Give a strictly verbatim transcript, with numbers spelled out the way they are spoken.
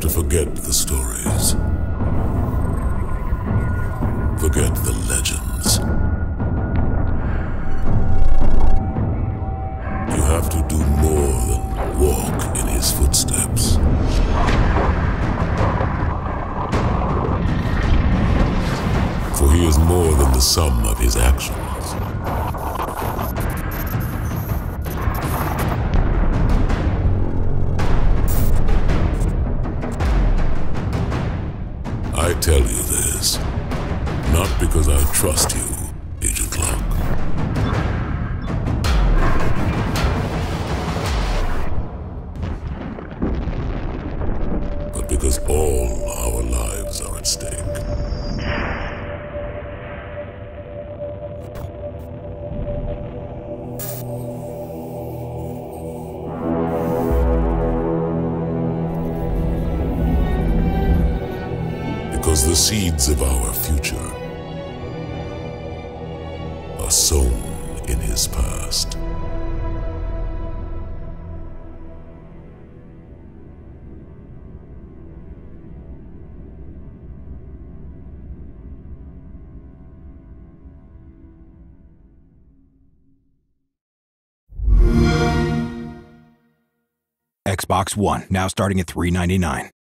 to forget the stories. Forget the legends. You have to do more than walk in his footsteps. For he is more than the sum of his actions. I tell you this, not because I trust you, Agent Locke. But because all our lives are at stake. Because the seeds of our future are sown in his past. Xbox One, now starting at three ninety-nine.